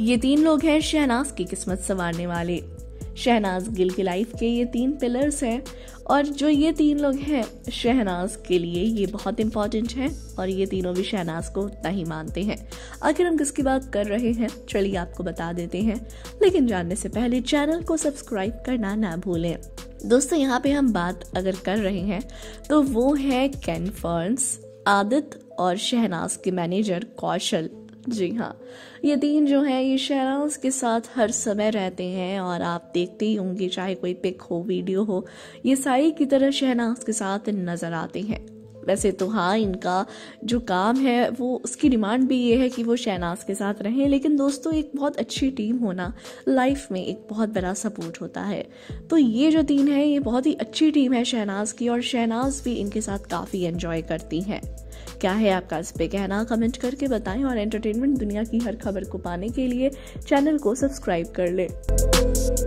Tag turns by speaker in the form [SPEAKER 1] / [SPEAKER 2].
[SPEAKER 1] ये 3 लोग हैं शहनाज की किस्मत संवारने वाले। शहनाज गिल की लाइफ के ये 3 पिलर्स हैं और जो ये 3 लोग हैं शहनाज के लिए ये बहुत इंपॉर्टेंट हैं और ये तीनों भी शहनाज को उतना ही मानते हैं। आखिर हम किसकी बात कर रहे हैं, चलिए आपको बता देते हैं, लेकिन जानने से पहले चैनल को सब्सक्राइब करना ना भूलें। दोस्तों, यहाँ पे हम बात अगर कर रहे हैं तो वो है केन फर्न्स, आदित्य और शहनाज के मैनेजर कौशल। जी हाँ, ये 3 जो हैं ये शहनाज के साथ हर समय रहते हैं और आप देखते ही होंगे, चाहे कोई पिक हो, वीडियो हो, ये सारी की तरह शहनाज के साथ नजर आते हैं। वैसे तो हाँ, इनका जो काम है वो उसकी डिमांड भी ये है कि वो शहनाज के साथ रहें, लेकिन दोस्तों एक बहुत अच्छी टीम होना लाइफ में एक बहुत बड़ा सपोर्ट होता है। तो ये जो 3 है ये बहुत ही अच्छी टीम है शहनाज की और शहनाज भी इनके साथ काफ़ी एंजॉय करती हैं। क्या है आपका इस पे कहना, कमेंट करके बताएं और एंटरटेनमेंट दुनिया की हर खबर को पाने के लिए चैनल को सब्सक्राइब कर लें।